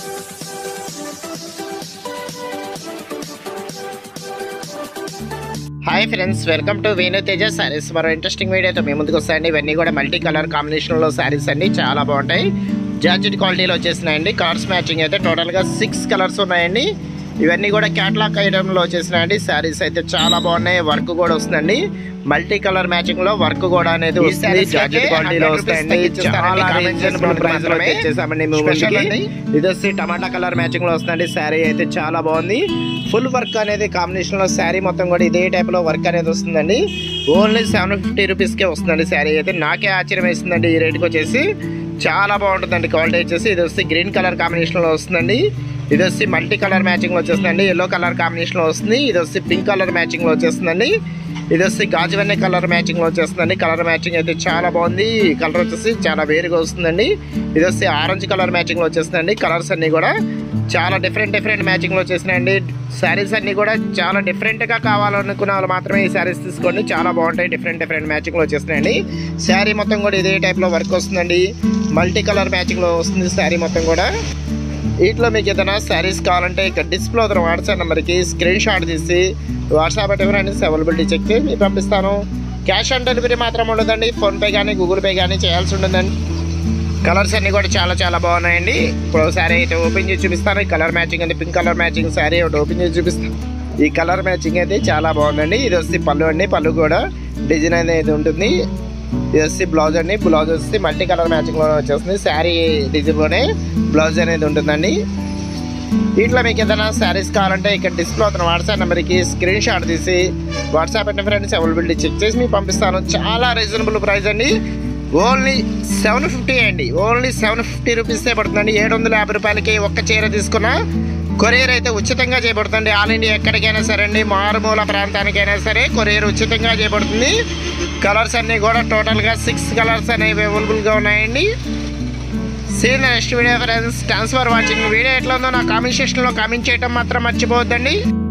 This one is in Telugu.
Hi friends, welcome to Venu Teja sarees. మరో ఇంట్రెస్టింగ్ వీడియోతో మేము ముందుకు వస్తాయండి. ఇవన్నీ కూడా మల్టీ కలర్ కాంబినేషన్లో సారీస్ అండి, చాలా బాగుంటాయి. జార్జెట్ క్వాలిటీలో వచ్చేసినాయండి. కలర్స్ మ్యాచింగ్ అయితే టోటల్గా 6 కలర్స్ ఉన్నాయండి. ఇవన్నీ కూడా క్యాటలాగ్ ఐటమ్లో వచ్చేసినాయండి. సారీస్ అయితే చాలా బాగున్నాయి. వర్క్ కూడా వస్తుందండి. మల్టీ కలర్ మ్యాచింగ్ లో వర్క్ కూడా అనేది వస్తుంది. జార్జెట్ క్వాలిటీలో వస్తాయండి. చాలా రీజనబుల్ ప్రైస్ లో వచ్చేసామండి. ఇది వచ్చి టమాటా కలర్ మ్యాచింగ్ లో వస్తుందండి. శారీ అయితే చాలా బాగుంది. ఫుల్ వర్క్ అనేది కాంబినేషన్ లో శారీ మొత్తం కూడా ఇదే టైప్ లో వర్క్ అనేది వస్తుందండి. ఓన్లీ 750 రూపీస్కే వస్తుందండి. శారీ అయితే నాకే ఆశ్చర్యం వేస్తుందండి ఈ రేట్కి వచ్చేసి. చాలా బాగుంటుందండి క్వాలిటీ వచ్చేసి. ఇది వచ్చి గ్రీన్ కలర్ కాంబినేషన్ లో వస్తుందండి. ఇది వచ్చి మల్టీ కలర్ మ్యాచింగ్ లో వచ్చేస్తుందండి. ఎల్లో కలర్ కాంబినేషన్ లో వస్తుంది. ఇది వచ్చి పింక్ కలర్ మ్యాచింగ్ లో వచ్చేస్తుందండి. ఇది వచ్చి గాజువెన్నె కలర్ మ్యాచింగ్ లో వచ్చేస్తుందండి. కలర్ మ్యాచింగ్ అయితే చాలా బాగుంది. కలర్ వచ్చేసి చాలా వేరుగా వస్తుందండి. ఇది వచ్చి ఆరెంజ్ కలర్ మ్యాచింగ్ లో వచ్చేస్తుందండి. కలర్స్ అన్ని కూడా చాలా డిఫరెంట్ మ్యాచింగ్ లో వచ్చేసినాయండి. శారీస్ అన్ని కూడా చాలా డిఫరెంట్ గా కావాలనుకున్న వాళ్ళు మాత్రమే ఈ శారీస్ తీసుకోండి. చాలా బాగుంటాయి. డిఫరెంట్ మ్యాచింగ్ లో వచ్చేసినాయండి. శారీ మొత్తం కూడా ఇదే టైప్ లో వర్క్ వస్తుందండి. మల్టీ కలర్ మ్యాచింగ్ లో వస్తుంది శారీ మొత్తం కూడా. వీటిలో మీకు ఏదైనా శారీస్ కావాలంటే ఇక్కడ డిస్ప్లే అవుతున్న వాట్సాప్ నెంబర్కి స్క్రీన్ షాట్ తీసి వాట్సాప్ ఫ్రెండ్స్ అవైలబిలిటీ చెక్ చేసి మీకు పంపిస్తాను. క్యాష్ ఆన్ డెలివరీ మాత్రం ఉండదండి. ఫోన్పే కానీ గూగుల్ పే కానీ చేయాల్సి ఉంటుందండి. కలర్స్ అన్నీ కూడా చాలా బాగున్నాయండి. ఇప్పుడు శారీ అయితే ఓపెన్ చేసి చూపిస్తాను. ఈ కలర్ మ్యాచింగ్ అంటే పింక్ కలర్ మ్యాచింగ్ శారీ ఒకటి ఓపెన్ చేసి చూపిస్తాను. ఈ కలర్ మ్యాచింగ్ అయితే చాలా బాగుందండి. ఇది వచ్చి పళ్ళు అండి. పళ్ళు కూడా డిజైన్ అనేది ఉంటుంది. ఇది వచ్చి బ్లౌజ్ అండి. బ్లౌజ్ వచ్చి మల్టీ కలర్ మ్యాచింగ్ లో వచ్చేస్తుంది. శారీ డిజైన్ లోనే బ్లౌజ్ అనేది ఉంటుందండి. వీటిలో మీకు ఏదైనా శారీస్ కావాలంటే ఇక్కడ డిస్ప్లే అవుతున్న వాట్సాప్ నెంబర్కి స్క్రీన్ షాట్ తీసి వాట్సాప్ అంటే ఫ్రెండ్స్ అవైలబిలిటీ చెక్ చేసి మీకు పంపిస్తాను. చాలా రీజనబుల్ ప్రైస్ అండి. ఓన్లీ 750 అండి. ఓన్లీ 750 రూపీసే పడుతుందండి. 750 రూపాయలకి ఒక్క చీర తీసుకున్నా కొరియర్ అయితే ఉచితంగా చేయబడుతుంది. ఆల్ ఇండియా ఎక్కడికైనా సరే అండి, మారుమూల ప్రాంతానికైనా సరే కొరియర్ ఉచితంగా చేయబడుతుంది. కలర్స్ అన్నీ కూడా టోటల్గా 6 కలర్స్ అనేవి అవైలబుల్గా ఉన్నాయండి. See next video friends. Thanks for watching. Video ఎట్లా ఉందో నా కామెంట్ సెక్షన్లో కామెంట్ చేయడం మాత్రం మర్చిపోవద్దండి.